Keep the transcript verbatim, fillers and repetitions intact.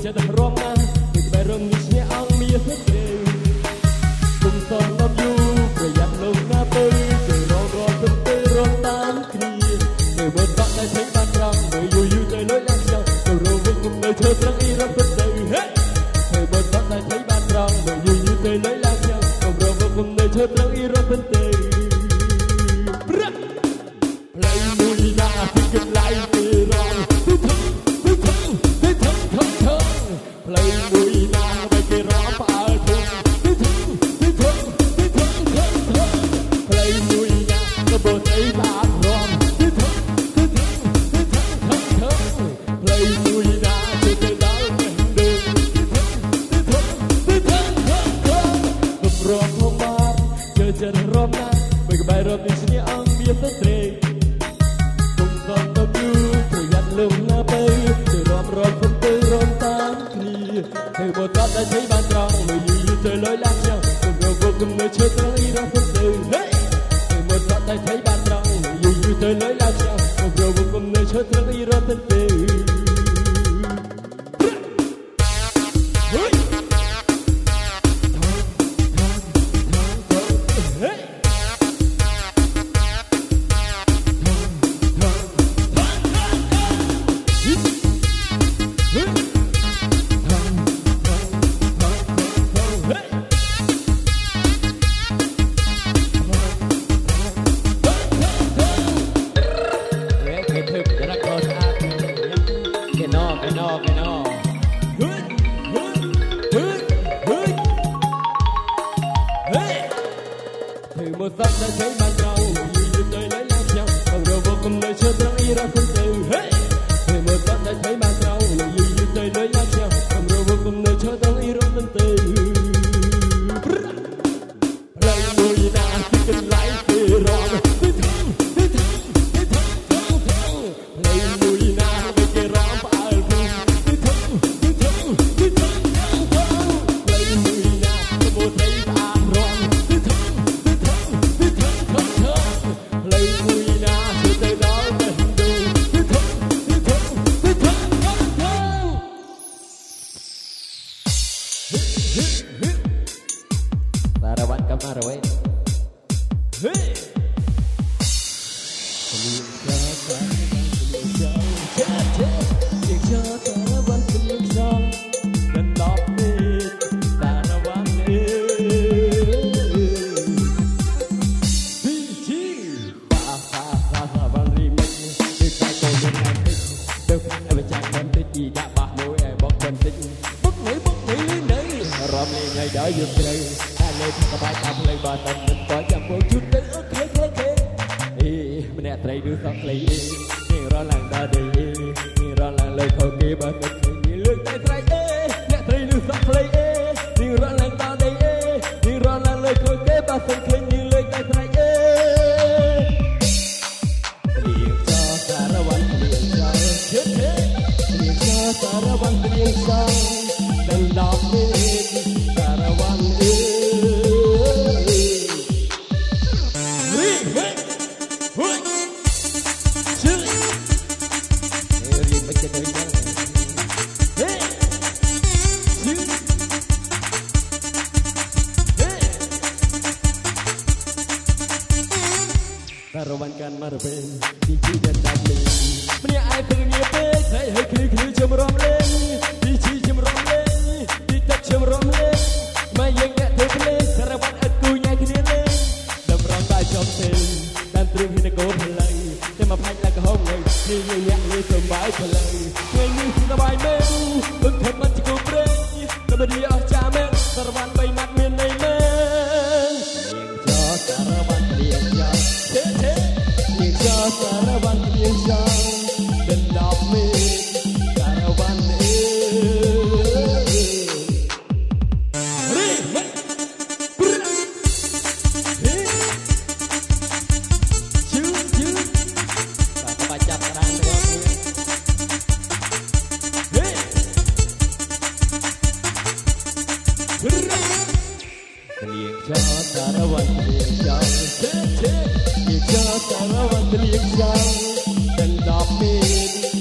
ចិត្តរំណាពីបែររំនេះស្ញាអង្គមានទេគុំតនដល់យូប្រយ័ត្នលោកណាទៅទៅរងរត់ទៅទៅរត់តាមគ្នាទៅមើលបាក់តែthấyបានត្រង់មើលយូយូទៅលុយឡើងចង់ទៅរងវិញគុំនៅធ្វើត្រង់អ៊ីរ៉ាទៅទៅហេទៅមើលបាក់តែthấyបានត្រង់មើលយូយូទៅលុយឡើងចង់ទៅរងវិញគុំនៅធ្វើត្រង់អ៊ីរ៉ាទៅទៅព្រឹកផ្លូវមួយណាពីកន្លែងទីរងផ្លូវមួយណាទៅគេរំផ្អើលធំទីធំទីធំទីធំធំផ្លូវមួយណាទៅបត់អីបានរំទីធំទីធំទីធំធំធំផ្លូវមួយណាទៅទៅដល់ទៅទីធំទីធំទីធំធំធំរំហមបានជើចិត្តរំណាបើក្បែររំនេះស្ញាអង្គមានទៅត្រេកគុំកងទៅយូប្រយ័ត្នលំណាទៅទៅរំរត់ទៅរំតាមធ្វើបត់តែthấyបានត្រង់មើលយូរយូរទៅលុយឡើងចង់គុំរកគុំនៅឈើត្រង់អ៊ីរ៉ាទៅទៅហេធ្វើបត់តែthấyបានត្រង់មើលយូរយូរទៅលុយឡើងចង់គុំរកគុំនៅឈើត្រង់អ៊ីរ៉ាទៅទៅ Hãy subscribe cho kênh Ghiền Mì Gõ để không bỏ lỡ